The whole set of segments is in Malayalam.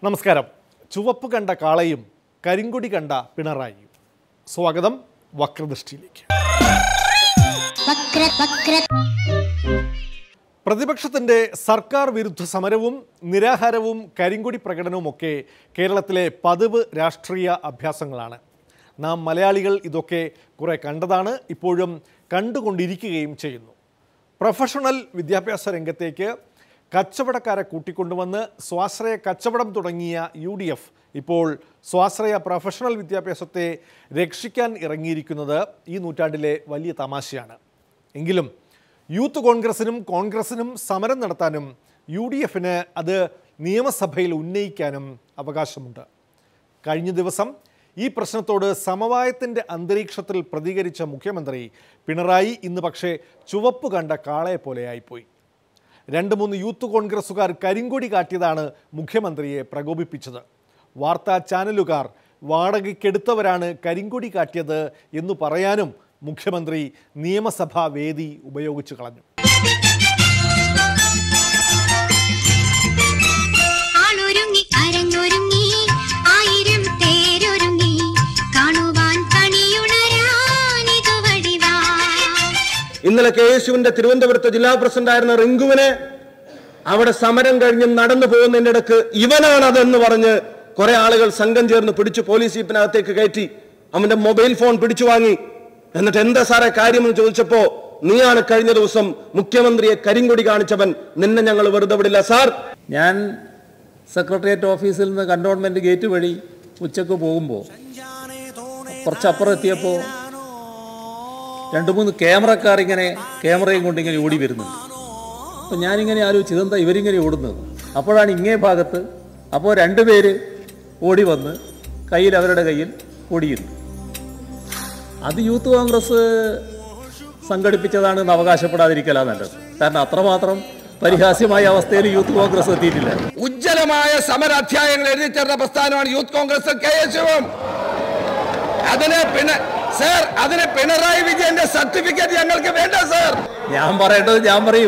നമസ്കാരം. ചുവപ്പ് കണ്ട കാളയും കരിങ്കൊടി കണ്ട പിണറായിയും. സ്വാഗതം വക്രദൃഷ്ടിയിലേക്ക്. പ്രതിപക്ഷത്തിൻ്റെ സർക്കാർ വിരുദ്ധ സമരവും നിരാഹാരവും കരിങ്കൊടി പ്രകടനവുമൊക്കെ കേരളത്തിലെ പതിവ് രാഷ്ട്രീയ അഭ്യാസങ്ങളാണ്. നാം മലയാളികൾ ഇതൊക്കെ കുറേ കണ്ടതാണ്, ഇപ്പോഴും കണ്ടുകൊണ്ടിരിക്കുകയും ചെയ്യുന്നു. പ്രൊഫഷണൽ വിദ്യാഭ്യാസ രംഗത്തേക്ക് കച്ചവടക്കാരെ കൂട്ടിക്കൊണ്ടുവന്ന് സ്വാശ്രയ കച്ചവടം തുടങ്ങിയ UDF ഇപ്പോൾ സ്വാശ്രയ പ്രൊഫഷണൽ വിദ്യാഭ്യാസത്തെ രക്ഷിക്കാൻ ഇറങ്ങിയിരിക്കുന്നത് ഈ നൂറ്റാണ്ടിലെ വലിയ തമാശയാണ്. എങ്കിലും യൂത്ത് കോൺഗ്രസിനും സമരം നടത്താനും UDFന് അത് നിയമസഭയിൽ ഉന്നയിക്കാനും അവകാശമുണ്ട്. കഴിഞ്ഞ ദിവസം ഈ പ്രശ്നത്തോട് സമവായത്തിൻ്റെ അന്തരീക്ഷത്തിൽ പ്രതികരിച്ച മുഖ്യമന്ത്രി പിണറായി ഇന്ന് പക്ഷേ ചുവപ്പ് കണ്ട കാളയെ പോലെയായിപ്പോയി. 2-3 യൂത്ത് കോൺഗ്രസുകാർ കരിങ്കൊടി കാട്ടിയതാണ് മുഖ്യമന്ത്രിയെ പ്രകോപിപ്പിച്ചത്. വാർത്താ ചാനലുകാർ വാടകയ്ക്കെടുത്തവരാണ് കരിങ്കൊടി കാട്ടിയത് എന്ന് പറയാനും മുഖ്യമന്ത്രി നിയമസഭാ വേദി ഉപയോഗിച്ചു കളഞ്ഞു. ഇന്നലെ KSUവിന്റെ തിരുവനന്തപുരത്ത് ജില്ലാ പ്രസിഡന്റായിരുന്ന റിങ്കുവിനെ അവിടെ സമരം കഴിഞ്ഞ് നടന്നു പോകുന്നതിൻ്റെ ഇടക്ക് ഇവനാണതെന്ന് പറഞ്ഞ് കുറെ ആളുകൾ സംഘം ചേർന്ന് പിടിച്ചു പോലീസ് ജീപ്പിനകത്തേക്ക് കയറ്റി. അവന്റെ മൊബൈൽ ഫോൺ പിടിച്ചു വാങ്ങി. എന്നിട്ട് എന്താ സാറേ കാര്യമെന്ന് ചോദിച്ചപ്പോ, നീയാണ് കഴിഞ്ഞ ദിവസം മുഖ്യമന്ത്രിയെ കരിങ്കൊടി കാണിച്ചവൻ, നിന്നെ ഞങ്ങൾ വെറുതെ വിടില്ല സാർ. ഞാൻ സെക്രട്ടേറിയറ്റ് ഓഫീസിൽ നിന്ന് കന്റോൺമെന്റ് ഗേറ്റ് വഴി ഉച്ചക്ക് പോകുമ്പോൾ കുറച്ചപ്പുറം എത്തിയപ്പോൾ 2-3 ക്യാമറക്കാർ ഇങ്ങനെ ക്യാമറയും കൊണ്ട് ഇങ്ങനെ ഓടി വരുന്നുണ്ട്. അപ്പോൾ ഞാനിങ്ങനെ ആലോചിച്ച് ഇതെന്താ ഇവരിങ്ങനെ ഓടുന്നത്. അപ്പോഴാണ് ഇങ്ങേ ഭാഗത്ത് അപ്പോൾ 2 പേര് ഓടി വന്ന് അവരുടെ കയ്യിൽ ഓടിയിരുന്നു. അത് യൂത്ത് കോൺഗ്രസ് സംഘടിപ്പിച്ചതാണെന്ന് അവകാശപ്പെടാതിരിക്കലാണ് നല്ലത്. കാരണം അത്രമാത്രം പരിഹാസ്യമായ അവസ്ഥയിൽ യൂത്ത് കോൺഗ്രസ് എത്തിയിട്ടില്ല. ഉജ്ജ്വലമായ സമരാധ്യായങ്ങൾ എഴുതിച്ചേർന്ന പ്രസ്ഥാനമാണ് യൂത്ത് കോൺഗ്രസ് KSUവും. അതിന് പിണറായി വിജയന്റെ സർട്ടിഫിക്കറ്റ് ഞങ്ങൾക്ക് വേണ്ട സാർ. ഞാൻ പറയേണ്ടത് ഞാൻ പറയൂ.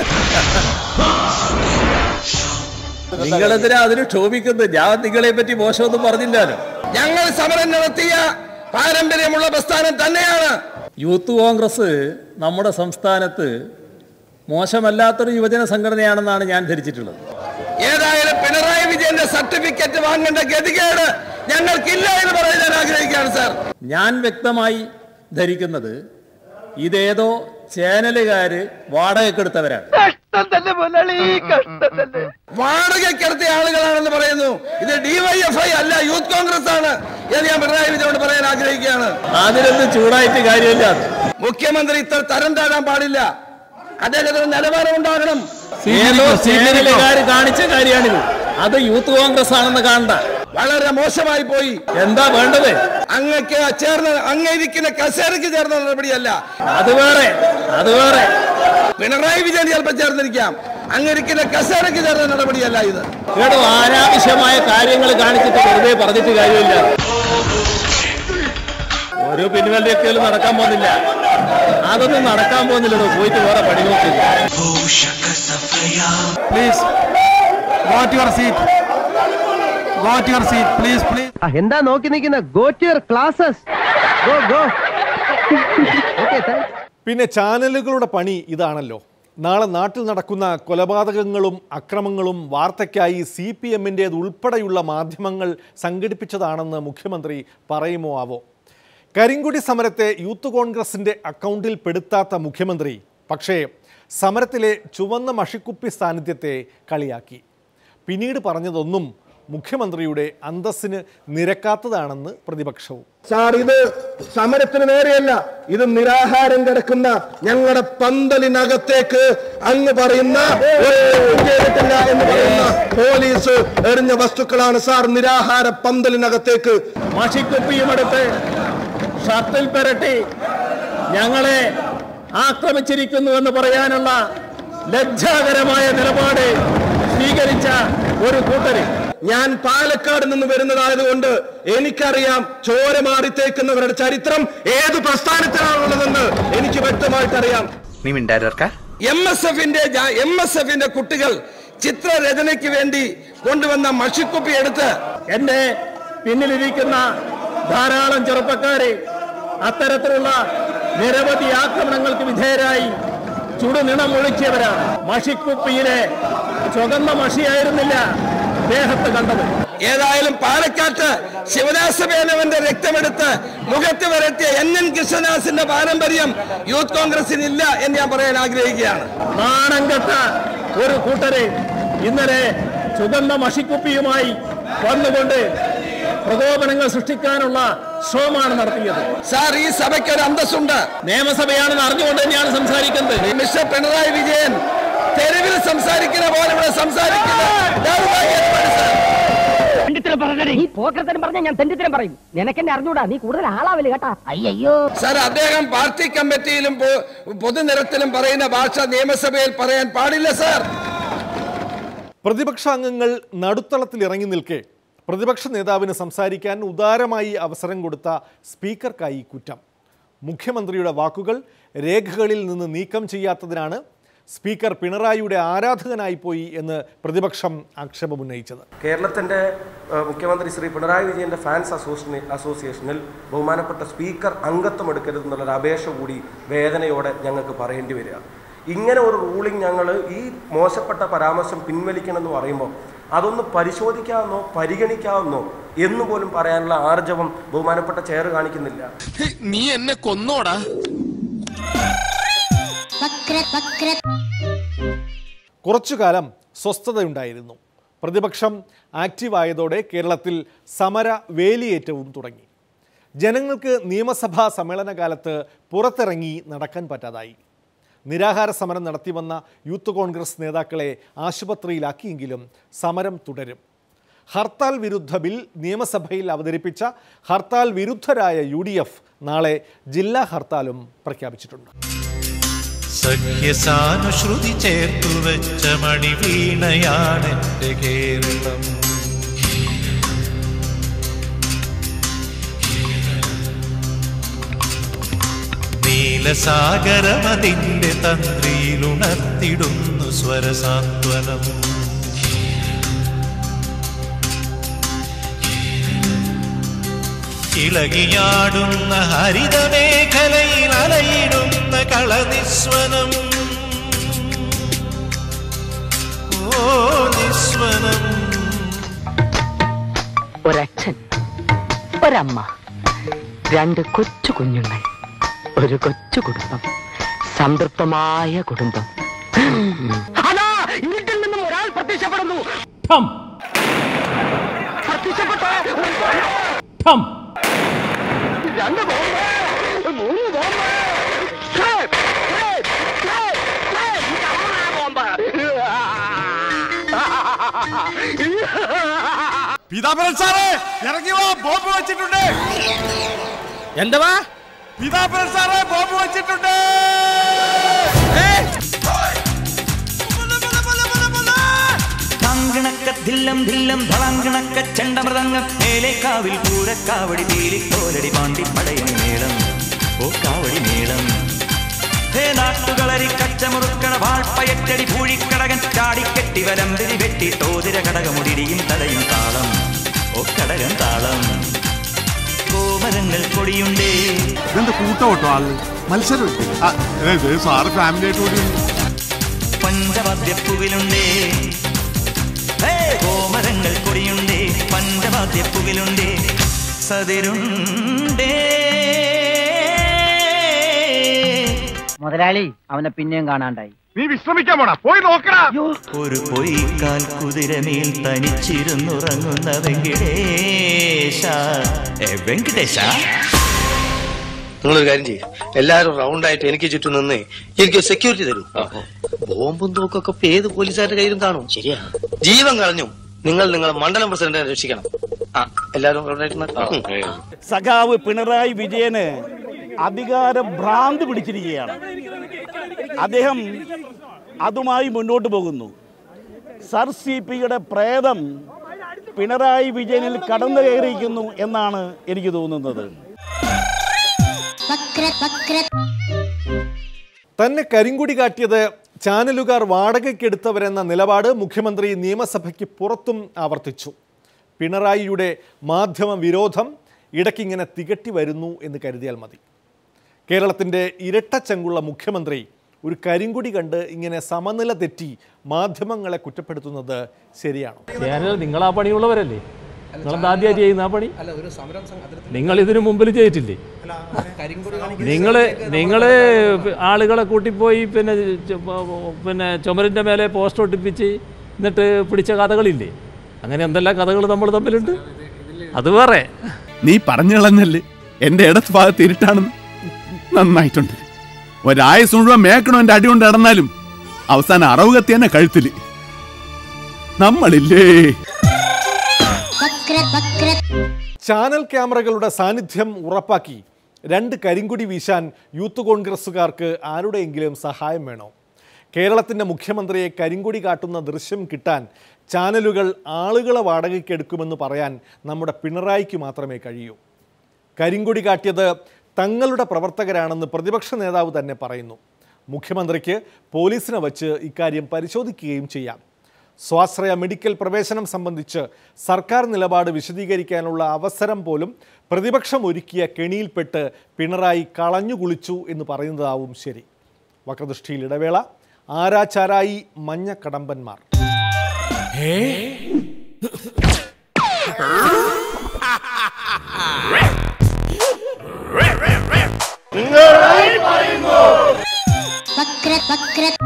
നിങ്ങളെന്തിനാ അതിന് ക്ഷോഭിക്കുന്നത്? ഞാൻ നിങ്ങളെ പറ്റി മോശമൊന്നും പറഞ്ഞില്ലല്ലോ. ഞങ്ങൾ സമരം നടത്തിയ പാരമ്പര്യമുള്ള പ്രസ്ഥാനം തന്നെയാണ് യൂത്ത് കോൺഗ്രസ്. നമ്മുടെ സംസ്ഥാനത്ത് മോശമല്ലാത്തൊരു യുവജന സംഘടനയാണെന്നാണ് ഞാൻ ധരിച്ചിട്ടുള്ളത്. ഏതായാലും പിണറായി വിജയന്റെ സർട്ടിഫിക്കറ്റ് വാങ്ങേണ്ട ഗതികേട് ഞങ്ങൾക്കില്ല എന്ന് പറയാൻ ആഗ്രഹിക്കുകയാണ് സാർ. ഞാൻ വ്യക്തമായി ധരിക്കുന്നത് ഇതേതോ ചാനലുകാര് വാടകയ്ക്കെടുത്തവരാണ്. വാടകയ്ക്കെടുത്ത ആളുകളാണെന്ന് പറയുന്നു. ഇത് DYFI അല്ല, യൂത്ത് കോൺഗ്രസ് ആണ് എന്ന് ഞാൻ പിണറായി വിജയനോട് പറയാൻ ആഗ്രഹിക്കുകയാണ്. അതിലൊന്നും ചൂടായിട്ട് കാര്യമില്ല. മുഖ്യമന്ത്രി ഇത്ര തരം താഴാൻ പാടില്ല. അദ്ദേഹത്തിന് നിലവാരം ഉണ്ടാകണം. ഏതോ ചാനലുകാര് കാണിച്ച കാര്യമാണിത്. അത് യൂത്ത് കോൺഗ്രസ് ആണെന്ന് കാണണ്ട. വളരെ മോശമായി പോയി. എന്താ വേണ്ടത്? അങ്ങേരിക്കുന്ന കസേരയ്ക്ക് ചേർന്ന നടപടിയല്ല. അത് വേറെ. പിണറായി വിജയൻ ചിലപ്പോൾ ചേർന്നിരിക്കാം. അങ്ങേരിക്കുന്ന കസേരയ്ക്ക് ചേർന്ന നടപടിയല്ല ഇത്. കേട്ടോ, അനാവശ്യമായ കാര്യങ്ങൾ കാണിച്ചിട്ട് വെറുതെ പറഞ്ഞിട്ട് കാര്യമില്ല. ഒരു പിൻവലിക്കലും നടക്കാൻ പോകുന്നില്ല. അതൊന്നും നടക്കാൻ പോകുന്നില്ലല്ലോ. പോയിട്ട് വേറെ പണി നോക്കില്ല. Please got your seat. Got your seat, please. എന്താ നോക്കി നിൽക്കുന്ന? Go to your classes. Go. Okay, thanks. പിന്നെ ചാനലുകളുടെ പണി ഇതാണല്ലോ. നാളെ നാട്ടിൽ നടക്കുന്ന കൊലപാതകങ്ങളും അക്രമങ്ങളും വാർത്തയ്ക്കായി CPMൻ്റേത് ഉൾപ്പെടെയുള്ള മാധ്യമങ്ങൾ സംഘടിപ്പിച്ചതാണെന്ന് മുഖ്യമന്ത്രി പറയുമോ ആവോ. കരിങ്കൊടി സമരത്തെ യൂത്ത് കോൺഗ്രസിൻ്റെ അക്കൗണ്ടിൽ പെടുത്താത്ത മുഖ്യമന്ത്രി പക്ഷേ സമരത്തിലെ ചുവന്ന മഷിക്കുപ്പി സാന്നിധ്യത്തെ കളിയാക്കി. പിന്നീട് പറഞ്ഞതൊന്നും മുഖ്യമന്ത്രിയുടെ അന്തസ്സിന് നിരക്കാത്തതാണെന്ന് പ്രതിപക്ഷവും. സാർ, ഇത് സമരത്തിന് നേരെയല്ല, ഇത് നിരാഹാരം കിടക്കുന്ന ഞങ്ങളുടെ പന്തലിനകത്തേക്ക് അങ്ങ് പറയുന്ന എന്ന് പറയുന്ന പോലീസ് എറിഞ്ഞ വസ്തുക്കളാണ് സാർ. നിരാഹാര പന്തലിനകത്തേക്ക് മഷിക്കുപ്പിയും എടുത്ത് ഷർട്ടിൽ പെരട്ടി ഞങ്ങളെ ആക്രമിച്ചിരിക്കുന്നുവെന്ന് പറയാനുള്ള ലജ്ജാകരമായ നിലപാട് സ്വീകരിച്ച ഒരു കൂട്ടര്. ഞാൻ പാലക്കാട് നിന്ന് വരുന്നതായതുകൊണ്ട് എനിക്കറിയാം ചോര മാറിത്തേക്കുന്നവരുടെ ചരിത്രം ഏത് പ്രസ്ഥാനത്തിലാണുള്ളതെന്ന് എനിക്ക് വ്യക്തമായിട്ടറിയാം. MSFന്റെ കുട്ടികൾ ചിത്രരചനയ്ക്ക് വേണ്ടി കൊണ്ടുവന്ന മഷിക്കുപ്പി എടുത്ത് എന്റെ പിന്നിലിരിക്കുന്ന ധാരാളം ചെറുപ്പക്കാരെ അത്തരത്തിലുള്ള നിരവധി ആക്രമണങ്ങൾക്ക് വിധേയരായി ചുടുനിണമൊഴിച്ചവരാണ്. മഷിക്കുപ്പിയിലെ ചുവന്ന മഷിയായിരുന്നില്ല ദേഹത്ത് കണ്ടത്. ഏതായാലും പാലക്കാട്ട് ശിവദാസ മേനോന്റെ രക്തമെടുത്ത് മുഖത്ത് വരട്ടിയ NN കൃഷ്ണദാസിന്റെ പാരമ്പര്യം യൂത്ത് കോൺഗ്രസിനില്ല എന്ന് ഞാൻ പറയാൻ ആഗ്രഹിക്കുകയാണ്. നാണം കെട്ട ഒരു കൂട്ടരെ ഇന്നലെ ചുവന്ന മഷിക്കുപ്പിയുമായി വന്നുകൊണ്ട് പ്രകോപനങ്ങൾ സൃഷ്ടിക്കാനുള്ള ശ്രമമാണ് നടത്തിയത്. സാർ, ഈ സഭയ്ക്ക് ഒരു അന്തസ്സുണ്ട്. നിയമസഭയാണെന്ന് അറിഞ്ഞുകൊണ്ട് തന്നെയാണ് സംസാരിക്കുന്നത്. മിസ്റ്റർ പിണറായി വിജയൻ തെരുവിൽ സംസാരിക്കുന്ന പോലെ ഇവിടെ സംസാരിക്കുന്നത് നീ പോക്കരത്തരം പറഞ്ഞാൽ ഞാൻ തെണ്ടിത്തരം പറയും. നിനക്കെന്നെ അറിഞ്ഞൂടാ, നീ കൂടുതൽ ആളാവില്ല കേട്ടാ. അയ്യോ സാർ, അദ്ദേഹം പാർട്ടി കമ്മിറ്റിയിലും പൊതുനിരത്തിലും പറയുന്ന ഭാഷ നിയമസഭയിൽ പറയാൻ പാടില്ല സാർ. പ്രതിപക്ഷ അംഗങ്ങൾ നടുത്തളത്തിൽ ഇറങ്ങി നിൽക്കെ പ്രതിപക്ഷ നേതാവിന് സംസാരിക്കാൻ ഉദാരമായി അവസരം കൊടുത്ത സ്പീക്കർക്കായി കുറ്റം. മുഖ്യമന്ത്രിയുടെ വാക്കുകൾ രേഖകളിൽ നിന്ന് നീക്കം ചെയ്യാത്തതിനാണ് സ്പീക്കർ പിണറായിയുടെ ആരാധകനായിപ്പോയി എന്ന് പ്രതിപക്ഷം ആക്ഷേപമുന്നയിച്ചത്. കേരളത്തിൻ്റെ മുഖ്യമന്ത്രി ശ്രീ പിണറായി വിജയൻ്റെ ഫാൻസ് അസോസിയേഷനിൽ ബഹുമാനപ്പെട്ട സ്പീക്കർ അംഗത്വം എടുക്കരുതെന്നുള്ളൊരു അപേക്ഷ കൂടി വേദനയോടെ ഞങ്ങൾക്ക് പറയേണ്ടി വരിക. ഇങ്ങനെ ഒരു റൂളിംഗ് ഞങ്ങൾ ഈ മോശപ്പെട്ട പരാമർശം പിൻവലിക്കണമെന്ന് പറയുമ്പോൾ അതൊന്ന് പരിശോധിക്കാമെന്നോ പരിഗണിക്കാമെന്നോ എന്നുപോലും പറയാനുള്ള ആർജവം ബഹുമാനപ്പെട്ട ചെയർ കാണിക്കുന്നില്ല. നീ എന്നെ കൊന്നോടാ. കുറച്ചുകാലം സ്വസ്ഥതയുണ്ടായിരുന്നു. പ്രതിപക്ഷം ആക്റ്റീവായതോടെ കേരളത്തിൽ സമര വേലിയേറ്റവും തുടങ്ങി. ജനങ്ങൾക്ക് നിയമസഭാ സമ്മേളനകാലത്ത് പുറത്തിറങ്ങി നടക്കാൻ പറ്റാതായി. നിരാഹാര സമരം നടത്തിവന്ന യൂത്ത് കോൺഗ്രസ് നേതാക്കളെ ആശുപത്രിയിലാക്കിയെങ്കിലും സമരം തുടരും. ഹർത്താൽ വിരുദ്ധ ബിൽ നിയമസഭയിൽ അവതരിപ്പിച്ച ഹർത്താൽ വിരുദ്ധരായ UDF നാളെ ജില്ലാ ഹർത്താലും പ്രഖ്യാപിച്ചിട്ടുണ്ട്. സഖ്യസാനുശ്രുതി ചേർത്തു വെച്ച മണിവീണയാണ് എൻ്റെ കേരളം. നീലസാഗരമതിൻ്റെ തന്ത്രിയിലുണർത്തിടുന്നു സ്വരസാന്ത്വനം. ഇളകിയാടുന്ന ഹരിതമേഖലയിൽ അലയിടുന്ന കളനിസ്വനം. ഓ നിസ്വനം. ഒരച്ഛൻ, ഒരമ്മ, 2 കൊച്ചു കുഞ്ഞുങ്ങൾ, ഒരു കൊച്ചു കുടുംബം, സംതൃപ്തമായ കുടുംബം. അതാ വീട്ടിൽ നിന്നും ഒരാൾ പ്രത്യക്ഷപ്പെടുന്നു. പ്രത്യക്ഷപ്പെട്ട 2 ബോംബ്, 3 ബോംബ്, പീതാംബരൻ സാറേ ഇറങ്ങി വാ, ബോംബ് വെച്ചിട്ടുണ്ട്. എന്താ പീതാംബരൻ സാറേ ബോംബ് വെച്ചിട്ടുണ്ട്. ധില്ലം ധില്ലം ധളാങ്കണക്ക ചെണ്ടമൃതങ്ങ മേലേക്കാവിൽ പൂരക്കാവടി തീലിത്തോലടി പാണ്ടി പടയണി മേളം. ഓ കാവടി മേളം. ഹേ നാട്ടുകളരി കച്ചമുറുക്കണ വാൾപ്പയറ്റടി പൂഴിക്കടകൻ ചാടിക്കെട്ടി വരമ്പിരി വെട്ടി തോതിര കടകമുടിയും തടയും താളം. ഓ കടകൻ താളം. കോമരങ്ങൾ കൊടിയുണ്ടേ. ഇതെന്താ കൂട്ടോട്ടോ ആള് മത്സരം സാറ് ഫാമിലി ആയിട്ട് കൂടി. പഞ്ചവാദ്യപ്പുവിലുണ്ടേ. കോമരങ്ങൾ കൊടിയുണ്ടേ. പഞ്ചവാദ്യപ്പുവിലുണ്ടേ. സതിരുണ്ടേ. മുതലാളി അവനെ പിന്നെയും കാണാണ്ടായി. നീ വിശ്രമിക്കാൻ പോണ, പോയി നോക്കണ. ഒരു പൊയ്ക്കാൽ കുതിരമേൽ തനിച്ചിരുന്നുറങ്ങുന്ന വെങ്കടേശ. വെങ്കടേശ, നിങ്ങളൊരു കാര്യം ചെയ്യും, എല്ലാരും റൗണ്ടായിട്ട് എനിക്ക് ചുറ്റും നിന്ന് എനിക്ക് സെക്യൂരിറ്റി തരും. ബോംബും തോക്കൊക്കെ ഇപ്പൊ ഏത് പോലീസുകാരുടെ കയ്യിലും കാണും. ശരിയാ, ജീവൻ കളഞ്ഞു നിങ്ങൾ നിങ്ങളെ മണ്ഡലം പ്രസിഡന്റിനെ രക്ഷിക്കണം. എല്ലാരും റൗണ്ടായിട്ട്. സഖാവ് പിണറായി വിജയന് അധികാര ഭ്രാന്ത് പിടിച്ചിരിക്കുകയാണ്. അദ്ദേഹം അതുമായി മുന്നോട്ട് പോകുന്നു. സർ CPയുടെ പ്രേതം പിണറായി വിജയനിൽ കടന്നു കയറിയിരിക്കുന്നു എന്നാണ് എനിക്ക് തോന്നുന്നത്. തന്നെ കരിങ്കുടി കാട്ടിയത് ചാനലുകാർ വാടകയ്ക്കെടുത്തവരെന്ന നിലപാട് മുഖ്യമന്ത്രി നിയമസഭയ്ക്ക് പുറത്തും ആവർത്തിച്ചു. പിണറായിയുടെ മാധ്യമ വിരോധം ഇടയ്ക്കിങ്ങനെ തികട്ടി വരുന്നു എന്ന് കരുതിയാൽ മതി. കേരളത്തിൻ്റെ ഇരട്ടച്ചങ്കുള്ള മുഖ്യമന്ത്രി ഒരു കരിങ്കൊടി കണ്ട് ഇങ്ങനെ സമനില തെറ്റി മാധ്യമങ്ങളെ കുറ്റപ്പെടുത്തുന്നത് ശരിയാണോ? നിങ്ങൾ ആ പണിയുള്ളവരല്ലേ? നിങ്ങളെന്താ ആദ്യമായിട്ട് ചെയ്യുന്ന ആ പണി? നിങ്ങൾ ഇതിനു മുമ്പിൽ ചെയ്തിട്ടില്ലേ? നിങ്ങൾ ആളുകളെ കൂട്ടിപ്പോയി പിന്നെ ചുമരിൻ്റെ മേലെ പോസ്റ്റർ ഒട്ടിപ്പിച്ച് എന്നിട്ട് പിടിച്ച കഥകളില്ലേ? അങ്ങനെ എന്തെല്ലാം കഥകൾ നമ്മൾ തമ്മിലുണ്ട്. അത് വേറെ. നീ പറഞ്ഞു കളഞ്ഞല്ലേ എൻ്റെ ഇടത്ത് ഭാഗത്ത് ഇരുട്ടാണെന്ന്. നന്നായിട്ടുണ്ട്. ഒരായസ് മുഴുവൻ മേക്കണോ എൻ്റെ അടി കൊണ്ട് നടന്നാലും അവസാനം അറവ് കത്തി തന്നെ കഴുത്തില്. നമ്മളില്ലേ ചാനൽ ക്യാമറകളുടെ സാന്നിധ്യം ഉറപ്പാക്കി 2 കരിങ്കൊടി വീശാൻ യൂത്ത് കോൺഗ്രസുകാർക്ക് ആരുടെയെങ്കിലും സഹായം വേണോ? കേരളത്തിൻ്റെ മുഖ്യമന്ത്രിയെ കരിങ്കൊടി കാട്ടുന്ന ദൃശ്യം കിട്ടാൻ ചാനലുകൾ ആളുകളെ വാടകയ്ക്കെടുക്കുമെന്ന് പറയാൻ നമ്മുടെ പിണറായിക്ക് മാത്രമേ കഴിയൂ. കരിങ്കൊടി കാട്ടിയത് തങ്ങളുടെ പ്രവർത്തകരാണെന്ന് പ്രതിപക്ഷ നേതാവ് തന്നെ പറയുന്നു. മുഖ്യമന്ത്രിക്ക് പോലീസിനെ വച്ച് ഇക്കാര്യം പരിശോധിക്കുകയും ചെയ്യാം. സ്വാശ്രയ മെഡിക്കൽ പ്രവേശനം സംബന്ധിച്ച് സർക്കാർ നിലപാട് വിശദീകരിക്കാനുള്ള അവസരം പോലും പ്രതിപക്ഷം ഒരുക്കിയ കെണിയിൽപ്പെട്ട് പിണറായി കളഞ്ഞുകുളിച്ചു എന്ന് പറയുന്നതാവും ശരി. വക്രദൃഷ്ടിയിൽ ഇടവേള. ആരാച്ചാരായി മഞ്ഞക്കടമ്പന്മാർ. വക്ര